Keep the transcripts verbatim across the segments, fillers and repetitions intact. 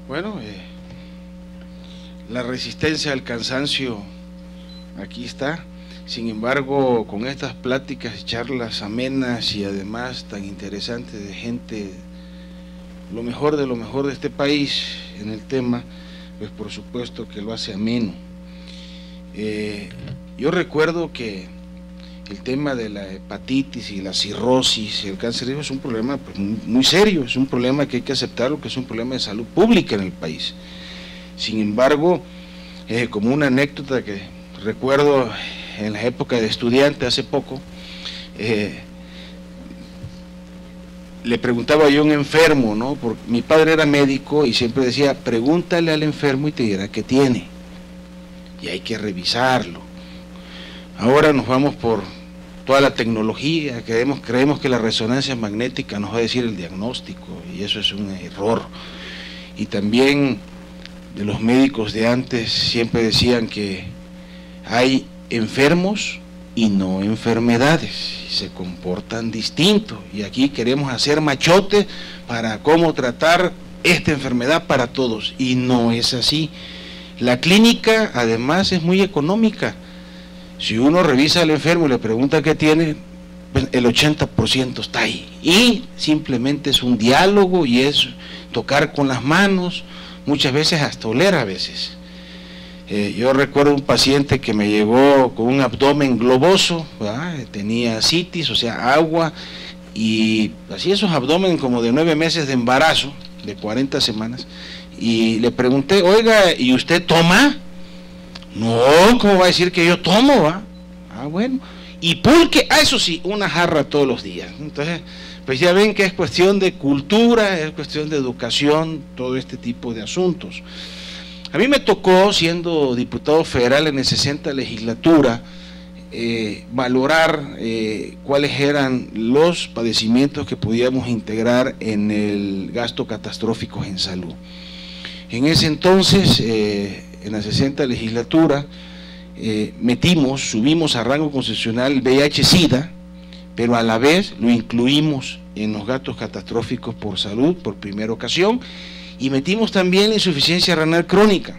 Bueno, eh, la resistencia al cansancio aquí está. Sin embargo, con estas pláticas y charlas amenas y además tan interesantes de gente, lo mejor de lo mejor de este país en el tema, pues por supuesto que lo hace ameno. Eh, yo recuerdo que el tema de la hepatitis y la cirrosis y el cáncer es un problema pues, muy, muy serio, es un problema que hay que aceptarlo, que es un problema de salud pública en el país. Sin embargo, eh, como una anécdota que recuerdo en la época de estudiante hace poco, eh, le preguntaba yo a un enfermo, ¿no? Porque mi padre era médico y siempre decía, pregúntale al enfermo y te dirá qué tiene, y hay que revisarlo. Ahora nos vamos por toda la tecnología, creemos, creemos que la resonancia magnética nos va a decir el diagnóstico, y eso es un error. Y también de los médicos de antes siempre decían que hay enfermos y no enfermedades, y se comportan distintos, y aquí queremos hacer machotes para cómo tratar esta enfermedad para todos, y no es así. La clínica además es muy económica. Si uno revisa al enfermo y le pregunta qué tiene, pues el ochenta por ciento está ahí, y simplemente es un diálogo y es tocar con las manos, muchas veces hasta oler a veces. Eh, yo recuerdo un paciente que me llegó con un abdomen globoso, ¿verdad? Tenía citis, o sea, agua, y así esos abdomen como de nueve meses de embarazo, de cuarenta semanas, y le pregunté, oiga, ¿y usted toma? No, ¿cómo va a decir que yo tomo? ¿Va? Ah, bueno. ¿Y pulque? Ah, eso sí, una jarra todos los días. Entonces, pues ya ven que es cuestión de cultura, es cuestión de educación, todo este tipo de asuntos. A mí me tocó, siendo diputado federal en la sesenta legislatura, eh, valorar eh, cuáles eran los padecimientos que podíamos integrar en el gasto catastrófico en salud. En ese entonces, eh, en la sesenta legislatura, eh, metimos, subimos a rango constitucional el V I H SIDA, pero a la vez lo incluimos en los gastos catastróficos por salud por primera ocasión, y metimos también la insuficiencia renal crónica,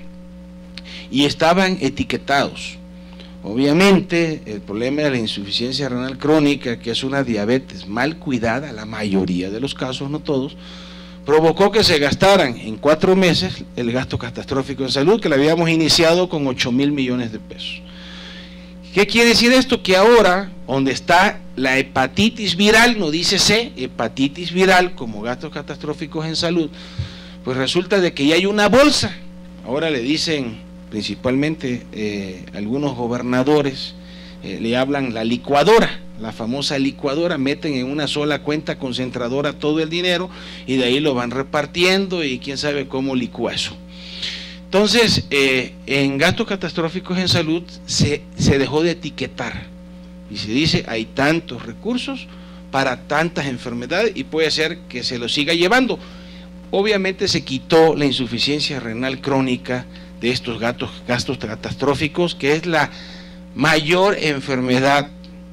y estaban etiquetados. Obviamente el problema de la insuficiencia renal crónica, que es una diabetes mal cuidada, la mayoría de los casos, no todos, provocó que se gastaran en cuatro meses el gasto catastrófico en salud, que lo habíamos iniciado con ocho mil millones de pesos. ¿Qué quiere decir esto? Que ahora, donde está la hepatitis viral, no dice C, hepatitis viral como gastos catastróficos en salud, pues resulta de que ya hay una bolsa. Ahora le dicen principalmente eh, algunos gobernadores, eh, le hablan la licuadora, la famosa licuadora, meten en una sola cuenta concentradora todo el dinero y de ahí lo van repartiendo y quién sabe cómo licúa eso. Entonces, eh, en gastos catastróficos en salud se, se dejó de etiquetar y se dice hay tantos recursos para tantas enfermedades y puede ser que se lo siga llevando. Obviamente se quitó la insuficiencia renal crónica de estos gastos, gastos catastróficos, que es la mayor enfermedad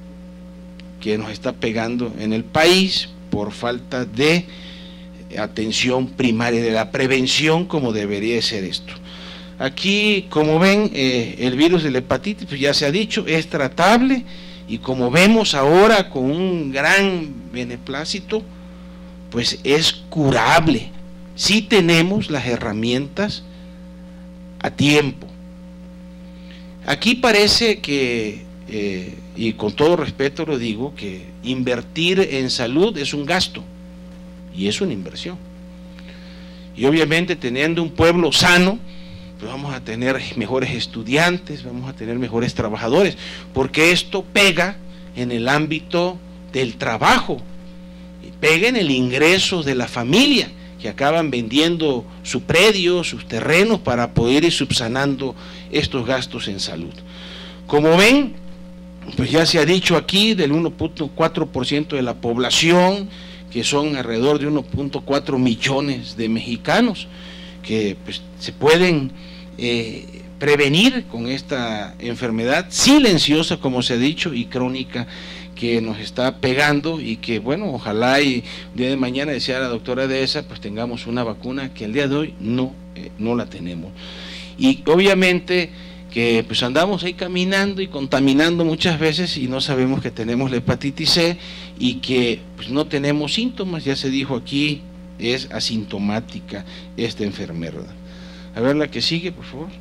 que nos está pegando en el país por falta de atención primaria, de la prevención como debería ser esto. Aquí, como ven, eh, el virus de la hepatitis, pues ya se ha dicho, es tratable, y como vemos ahora con un gran beneplácito, pues es curable. Sí tenemos las herramientas a tiempo. Aquí parece que, eh, y con todo respeto lo digo, que invertir en salud es un gasto y es una inversión. Y obviamente teniendo un pueblo sano, pues vamos a tener mejores estudiantes, vamos a tener mejores trabajadores, porque esto pega en el ámbito del trabajo, pega en el ingreso de la familia, que acaban vendiendo su predio, sus terrenos, para poder ir subsanando estos gastos en salud. Como ven, pues ya se ha dicho aquí, del uno punto cuatro por ciento de la población, que son alrededor de uno punto cuatro millones de mexicanos, que pues, se pueden eh, prevenir con esta enfermedad silenciosa, como se ha dicho, y crónica, que nos está pegando, y que bueno, ojalá y el día de mañana, decía la doctora Dehesa, pues tengamos una vacuna que el día de hoy no eh, no la tenemos. Y obviamente que pues andamos ahí caminando y contaminando muchas veces y no sabemos que tenemos la hepatitis C y que pues no tenemos síntomas, ya se dijo aquí, es asintomática esta enfermedad. A ver la que sigue, por favor.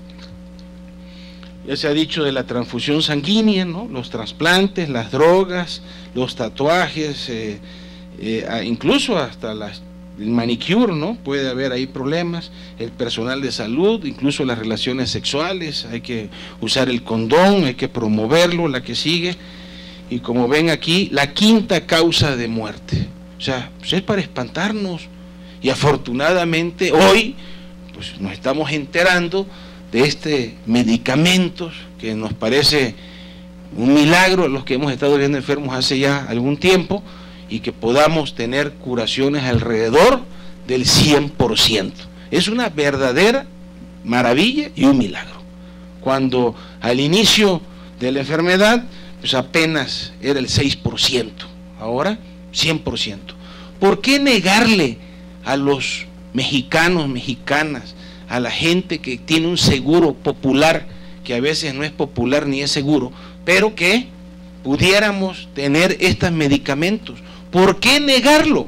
Ya se ha dicho de la transfusión sanguínea, ¿no? Los trasplantes, las drogas, los tatuajes, eh, eh, incluso hasta las, el manicure, ¿no? Puede haber ahí problemas, el personal de salud, incluso las relaciones sexuales, hay que usar el condón, hay que promoverlo, la que sigue. Y como ven aquí, la quinta causa de muerte. O sea, pues es para espantarnos. Y afortunadamente hoy, pues nos estamos enterando de este medicamentos que nos parece un milagro a los que hemos estado viendo enfermos hace ya algún tiempo y que podamos tener curaciones alrededor del cien por ciento. Es una verdadera maravilla y un milagro. Cuando al inicio de la enfermedad, pues apenas era el seis por ciento, ahora cien por ciento. ¿Por qué negarle a los mexicanos, mexicanas, a la gente que tiene un seguro popular, que a veces no es popular ni es seguro, pero que pudiéramos tener estos medicamentos? ¿Por qué negarlo?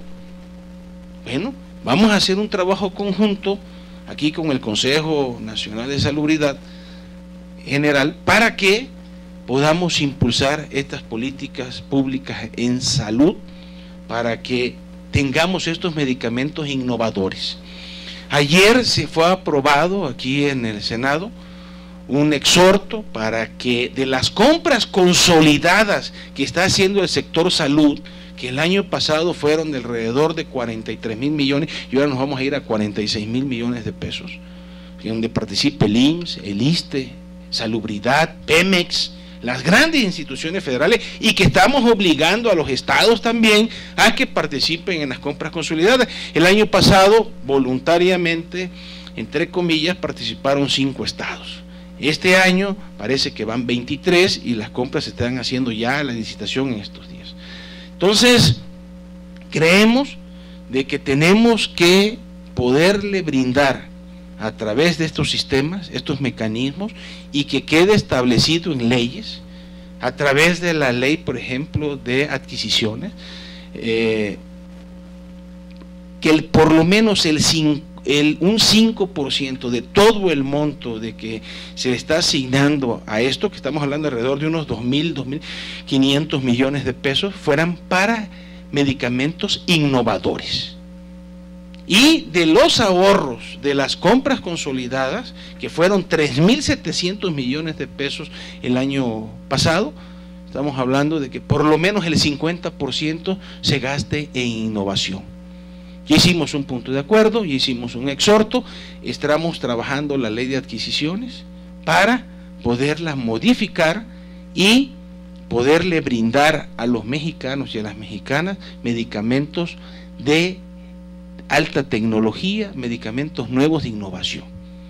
Bueno, vamos a hacer un trabajo conjunto aquí con el Consejo Nacional de Salubridad General para que podamos impulsar estas políticas públicas en salud, para que tengamos estos medicamentos innovadores. Ayer se fue aprobado aquí en el Senado un exhorto para que de las compras consolidadas que está haciendo el sector salud, que el año pasado fueron de alrededor de cuarenta y tres mil millones, y ahora nos vamos a ir a cuarenta y seis mil millones de pesos, donde participe el I M S S, el ISSSTE, Salubridad, Pemex, las grandes instituciones federales, y que estamos obligando a los estados también a que participen en las compras consolidadas. El año pasado, voluntariamente, entre comillas, participaron cinco estados. Este año parece que van veintitrés y las compras se están haciendo ya, la licitación en estos días. Entonces, creemos de que tenemos que poderle brindar a través de estos sistemas, estos mecanismos, y que quede establecido en leyes, a través de la ley, por ejemplo, de adquisiciones, eh, que el, por lo menos el, el, un cinco por ciento de todo el monto de que se le está asignando a esto, que estamos hablando alrededor de unos dos mil, dos mil quinientos millones de pesos, fueran para medicamentos innovadores. Y de los ahorros de las compras consolidadas, que fueron tres mil setecientos millones de pesos el año pasado, estamos hablando de que por lo menos el cincuenta por ciento se gaste en innovación. Ya hicimos un punto de acuerdo, ya hicimos un exhorto, estamos trabajando la ley de adquisiciones para poderla modificar y poderle brindar a los mexicanos y a las mexicanas medicamentos de alta tecnología, medicamentos nuevos de innovación.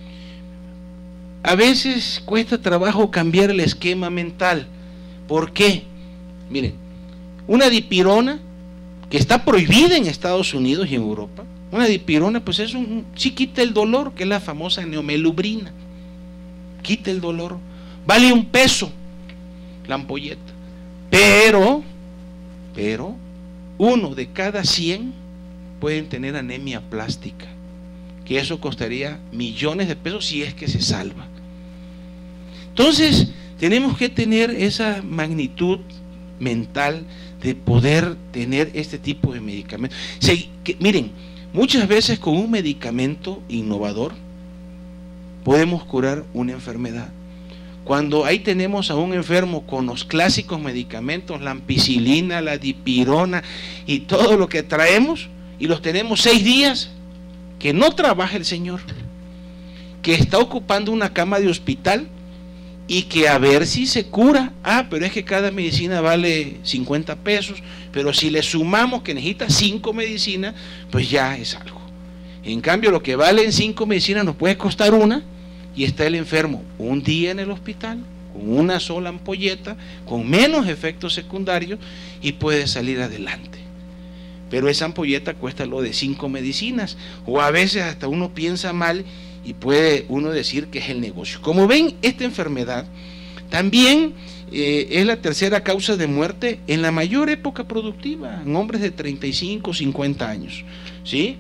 A veces cuesta trabajo cambiar el esquema mental. ¿Por qué? Miren, una dipirona que está prohibida en Estados Unidos y en Europa, una dipirona pues es un, sí quita el dolor, que es la famosa neomelubrina, quita el dolor, vale un peso la ampolleta, pero, pero, uno de cada cien pueden tener anemia plástica, que eso costaría millones de pesos si es que se salva. Entonces, tenemos que tener esa magnitud mental de poder tener este tipo de medicamentos. Se, que, miren, muchas veces con un medicamento innovador podemos curar una enfermedad. Cuando ahí tenemos a un enfermo con los clásicos medicamentos, la ampicilina, la dipirona y todo lo que traemos, y los tenemos seis días, que no trabaja el señor, que está ocupando una cama de hospital y que a ver si se cura. Ah, pero es que cada medicina vale cincuenta pesos, pero si le sumamos que necesita cinco medicinas, pues ya es algo. En cambio, lo que vale en cinco medicinas nos puede costar una, y está el enfermo un día en el hospital, con una sola ampolleta, con menos efectos secundarios, y puede salir adelante. Pero esa ampolleta cuesta lo de cinco medicinas, o a veces hasta uno piensa mal y puede uno decir que es el negocio. Como ven, esta enfermedad también eh, es la tercera causa de muerte en la mayor época productiva, en hombres de treinta y cinco, cincuenta años, ¿sí?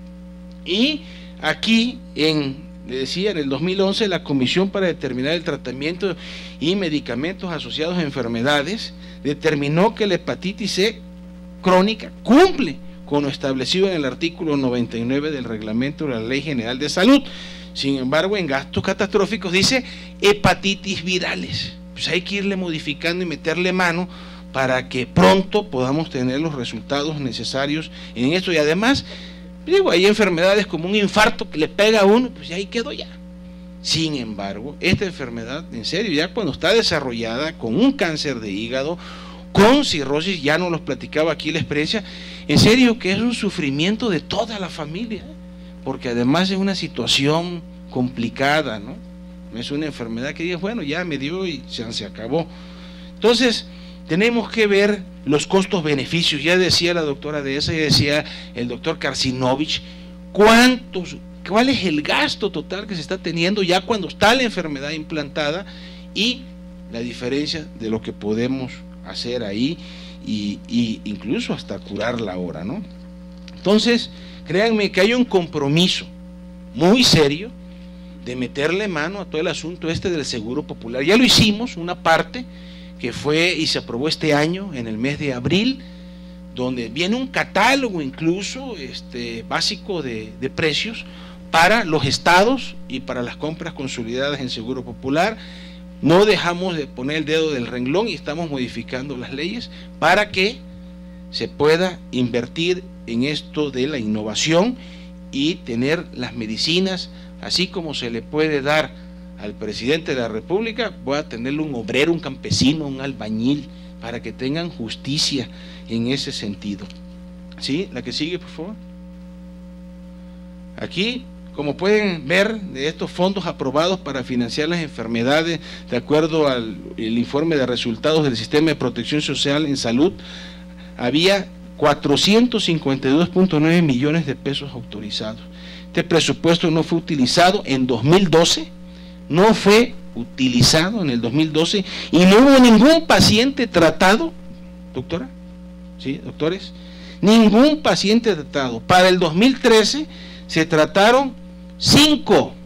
Y aquí, en, le decía, en el dos mil once, la Comisión para determinar el tratamiento y medicamentos asociados a enfermedades determinó que la hepatitis C crónica cumple con lo establecido en el artículo noventa y nueve del reglamento de la Ley General de Salud. Sin embargo, en gastos catastróficos dice hepatitis virales. Pues hay que irle modificando y meterle mano para que pronto podamos tener los resultados necesarios en esto. Y además, digo, hay enfermedades como un infarto que le pega a uno, pues ahí quedó ya. Sin embargo, esta enfermedad, en serio, ya cuando está desarrollada con un cáncer de hígado, con cirrosis, ya nos los platicaba aquí la experiencia, en serio que es un sufrimiento de toda la familia, ¿eh? Porque además es una situación complicada, ¿no? No es una enfermedad que digas, bueno, ya me dio y se, se acabó. Entonces, tenemos que ver los costos-beneficios. Ya decía la doctora de esa, ya decía el doctor Karsinovich, cuántos, cuál es el gasto total que se está teniendo ya cuando está la enfermedad implantada y la diferencia de lo que podemos hacer ahí y, y incluso hasta curarla ahora, ¿no? Entonces, créanme que hay un compromiso muy serio de meterle mano a todo el asunto este del seguro popular. Ya lo hicimos, una parte que fue y se aprobó este año en el mes de abril, donde viene un catálogo incluso este, básico de, de precios para los estados y para las compras consolidadas en seguro popular. No dejamos de poner el dedo del renglón y estamos modificando las leyes para que se pueda invertir en esto de la innovación y tener las medicinas, así como se le puede dar al presidente de la República, voy a tenerle un obrero, un campesino, un albañil, para que tengan justicia en ese sentido. ¿Sí? La que sigue, por favor. Aquí, como pueden ver, de estos fondos aprobados para financiar las enfermedades, de acuerdo al el informe de resultados del Sistema de Protección Social en Salud, había cuatrocientos cincuenta y dos punto nueve millones de pesos autorizados. Este presupuesto no fue utilizado en dos mil doce, no fue utilizado en el dos mil doce y no hubo ningún paciente tratado, doctora, ¿sí, doctores? Ningún paciente tratado. Para el dos mil trece se trataron cinco.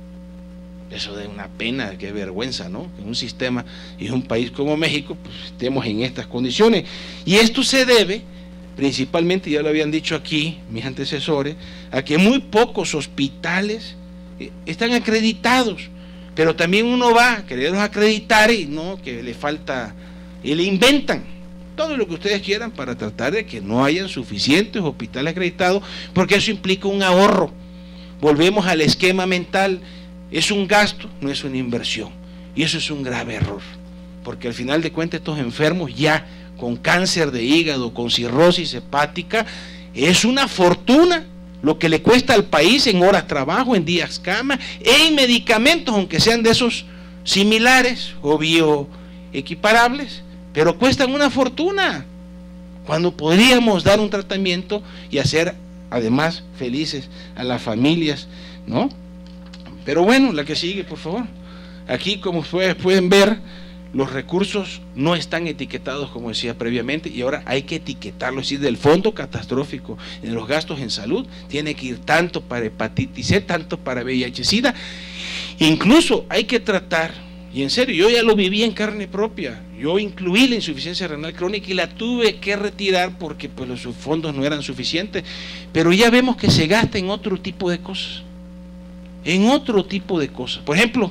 Eso de una pena, qué vergüenza, ¿no? En un sistema y en un país como México, pues estemos en estas condiciones. Y esto se debe, principalmente, ya lo habían dicho aquí mis antecesores, a que muy pocos hospitales están acreditados. Pero también uno va a quererlos acreditar y no, que le falta, y le inventan todo lo que ustedes quieran para tratar de que no hayan suficientes hospitales acreditados, porque eso implica un ahorro. Volvemos al esquema mental, es un gasto, no es una inversión, y eso es un grave error, porque al final de cuentas estos enfermos ya con cáncer de hígado, con cirrosis hepática, es una fortuna lo que le cuesta al país en horas trabajo, en días cama, en medicamentos, aunque sean de esos similares o bioequiparables, pero cuestan una fortuna, cuando podríamos dar un tratamiento y hacer además felices a las familias, ¿no? Pero bueno, la que sigue, por favor. Aquí, como ustedes pueden ver, los recursos no están etiquetados, como decía previamente, y ahora hay que etiquetarlo, es decir, del fondo catastrófico en los gastos en salud, tiene que ir tanto para hepatitis C, tanto para V I H-Sida, incluso hay que tratar, y en serio, yo ya lo viví en carne propia, yo incluí la insuficiencia renal crónica y la tuve que retirar porque pues los fondos no eran suficientes, pero ya vemos que se gasta en otro tipo de cosas, en otro tipo de cosas. Por ejemplo,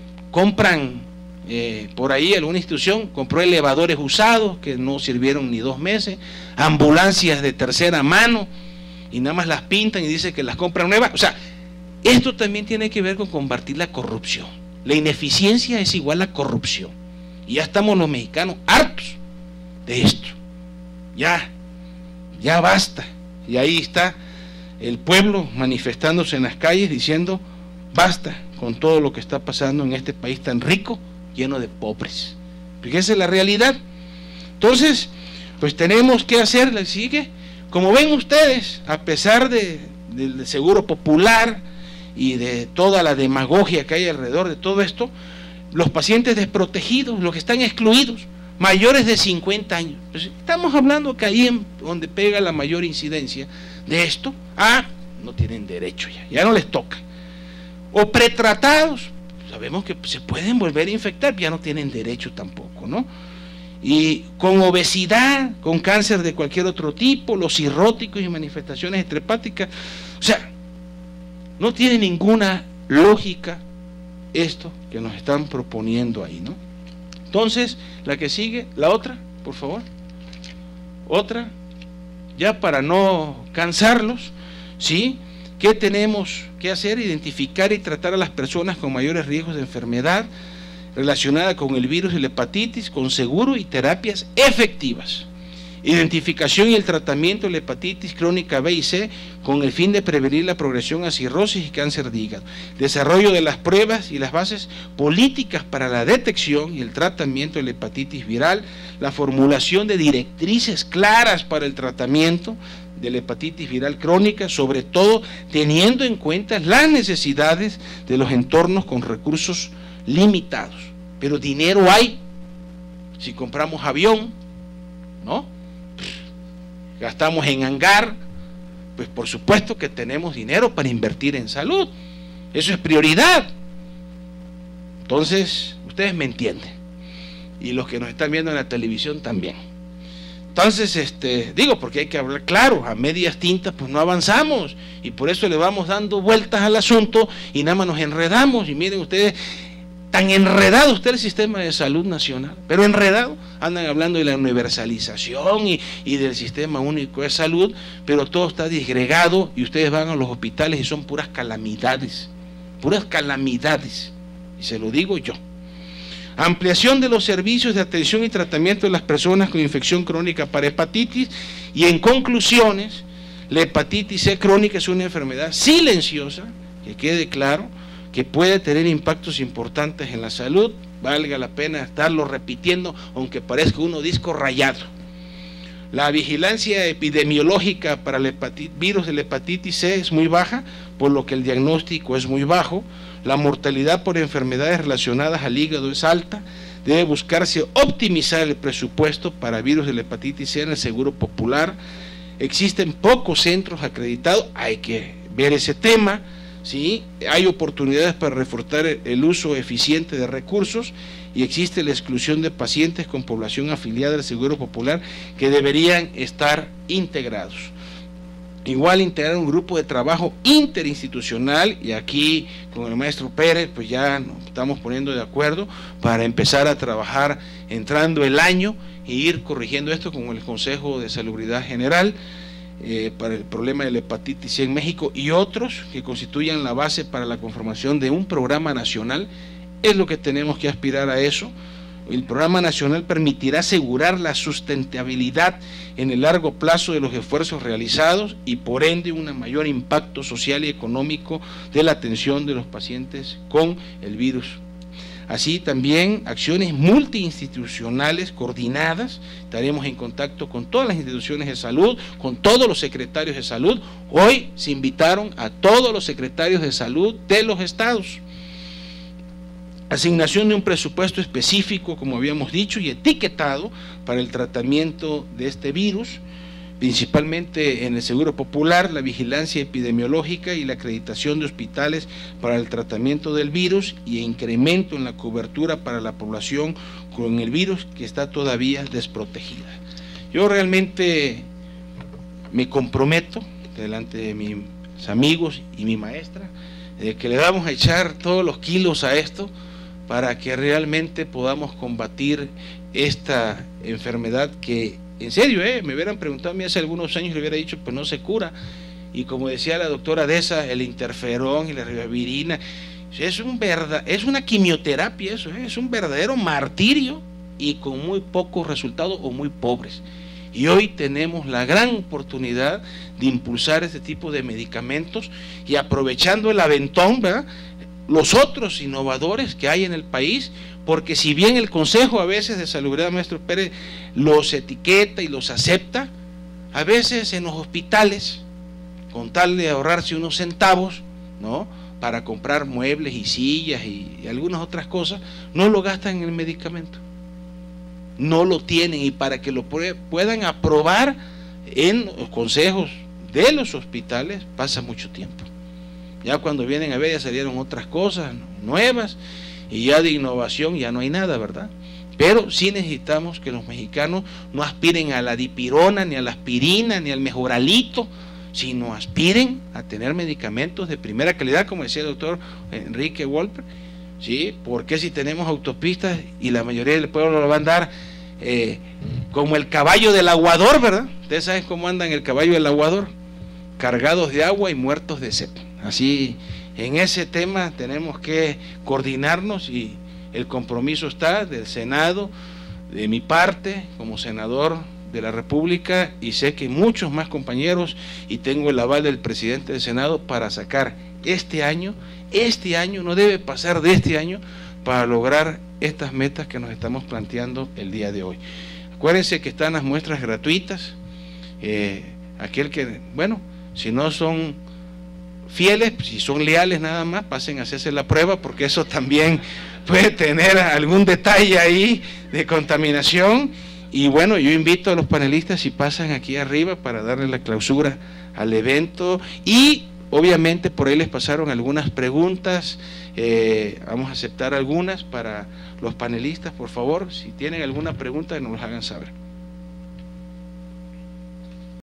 compran Eh, por ahí alguna institución compró elevadores usados que no sirvieron ni dos meses, ambulancias de tercera mano y nada más las pintan y dice que las compran nuevas. O sea, esto también tiene que ver con combatir la corrupción. La ineficiencia es igual a corrupción y ya estamos los mexicanos hartos de esto. Ya, ya basta. Y ahí está el pueblo manifestándose en las calles diciendo basta con todo lo que está pasando en este país tan rico, lleno de pobres, porque esa es la realidad. Entonces, pues tenemos que hacer, la sigue, como ven ustedes, a pesar de, del seguro popular y de toda la demagogia que hay alrededor de todo esto, los pacientes desprotegidos, los que están excluidos, mayores de cincuenta años. Pues estamos hablando que ahí en donde pega la mayor incidencia de esto, ah, no tienen derecho ya, ya no les toca. O pretratados, sabemos que se pueden volver a infectar, ya no tienen derecho tampoco, ¿no? Y con obesidad, con cáncer de cualquier otro tipo, los cirróticos y manifestaciones extrahepáticas, o sea, no tiene ninguna lógica esto que nos están proponiendo ahí, ¿no? Entonces, la que sigue, la otra, por favor, otra, ya para no cansarlos, ¿sí? ¿Qué tenemos que hacer? Identificar y tratar a las personas con mayores riesgos de enfermedad relacionada con el virus de la hepatitis, con seguro y terapias efectivas. Identificación y el tratamiento de la hepatitis crónica B y C con el fin de prevenir la progresión a cirrosis y cáncer de hígado. Desarrollo de las pruebas y las bases políticas para la detección y el tratamiento de la hepatitis viral, la formulación de directrices claras para el tratamiento de la hepatitis viral crónica, sobre todo teniendo en cuenta las necesidades de los entornos con recursos limitados. Pero dinero hay, si compramos avión, ¿no? Gastamos en hangar, pues por supuesto que tenemos dinero para invertir en salud, eso es prioridad. Entonces, ustedes me entienden, y los que nos están viendo en la televisión también. Entonces, este, digo, porque hay que hablar claro, a medias tintas pues no avanzamos, y por eso le vamos dando vueltas al asunto, y nada más nos enredamos, y miren ustedes, tan enredado usted el sistema de salud nacional, pero enredado, andan hablando de la universalización y, y del sistema único de salud, pero todo está disgregado, y ustedes van a los hospitales y son puras calamidades, puras calamidades, y se lo digo yo. Ampliación de los servicios de atención y tratamiento de las personas con infección crónica para hepatitis, y en conclusiones, la hepatitis C crónica es una enfermedad silenciosa, que quede claro, que puede tener impactos importantes en la salud, valga la pena estarlo repitiendo, aunque parezca uno disco rayado. La vigilancia epidemiológica para el virus de la hepatitis C es muy baja, por lo que el diagnóstico es muy bajo. La mortalidad por enfermedades relacionadas al hígado es alta. Debe buscarse optimizar el presupuesto para virus de la hepatitis C en el Seguro Popular. Existen pocos centros acreditados, hay que ver ese tema. ¿Sí? Hay oportunidades para reforzar el uso eficiente de recursos, y existe la exclusión de pacientes con población afiliada al Seguro Popular que deberían estar integrados. Igual integrar un grupo de trabajo interinstitucional, y aquí con el maestro Pérez pues ya nos estamos poniendo de acuerdo para empezar a trabajar entrando el año e ir corrigiendo esto con el Consejo de Salubridad General. Eh, para el problema de la hepatitis C en México, y otros que constituyan la base para la conformación de un programa nacional. Es lo que tenemos que aspirar a eso. El programa nacional permitirá asegurar la sustentabilidad en el largo plazo de los esfuerzos realizados, y por ende un mayor impacto social y económico de la atención de los pacientes con el virus. Así también acciones multiinstitucionales coordinadas. Estaremos en contacto con todas las instituciones de salud, con todos los secretarios de salud. Hoy se invitaron a todos los secretarios de salud de los estados. Asignación de un presupuesto específico, como habíamos dicho, y etiquetado para el tratamiento de este virus, principalmente en el Seguro Popular, la vigilancia epidemiológica y la acreditación de hospitales para el tratamiento del virus, y incremento en la cobertura para la población con el virus que está todavía desprotegida. Yo realmente me comprometo delante de mis amigos y mi maestra de que le vamos a echar todos los kilos a esto para que realmente podamos combatir esta enfermedad que, en serio, eh, me hubieran preguntado a mí hace algunos años, le hubiera dicho, pues no se cura. Y como decía la doctora Deza, el interferón y la ribavirina, es, un verdad, es una quimioterapia eso, eh, es un verdadero martirio, y con muy pocos resultados o muy pobres. Y hoy tenemos la gran oportunidad de impulsar este tipo de medicamentos, y aprovechando el aventón, ¿verdad?, los otros innovadores que hay en el país, porque si bien el Consejo a veces de Salubridad, maestro Pérez, los etiqueta y los acepta, a veces en los hospitales, con tal de ahorrarse unos centavos, ¿no?, para comprar muebles y sillas y, y algunas otras cosas, no lo gastan en el medicamento. No lo tienen, y para que lo puedan aprobar en los consejos de los hospitales pasa mucho tiempo. Ya cuando vienen a ver ya salieron otras cosas nuevas y ya de innovación ya no hay nada, ¿verdad? Pero sí necesitamos que los mexicanos no aspiren a la dipirona, ni a la aspirina, ni al mejoralito, sino aspiren a tener medicamentos de primera calidad, como decía el doctor Enrique Wolper, ¿sí? Porque si tenemos autopistas y la mayoría del pueblo lo va a andar eh, como el caballo del aguador, ¿verdad? Ustedes saben cómo andan el caballo del aguador, cargados de agua y muertos de sed. Así, en ese tema tenemos que coordinarnos, y el compromiso está del Senado, de mi parte como senador de la República, y sé que muchos más compañeros, y tengo el aval del presidente del Senado para sacar este año, este año, no debe pasar de este año, para lograr estas metas que nos estamos planteando el día de hoy. Acuérdense que están las muestras gratuitas, eh, aquel que, bueno, si no son fieles, si son leales nada más, pasen a hacerse la prueba, porque eso también puede tener algún detalle ahí de contaminación. Y bueno, yo invito a los panelistas si pasan aquí arriba para darle la clausura al evento, y obviamente por ahí les pasaron algunas preguntas, eh, vamos a aceptar algunas para los panelistas, por favor, si tienen alguna pregunta que nos las hagan saber.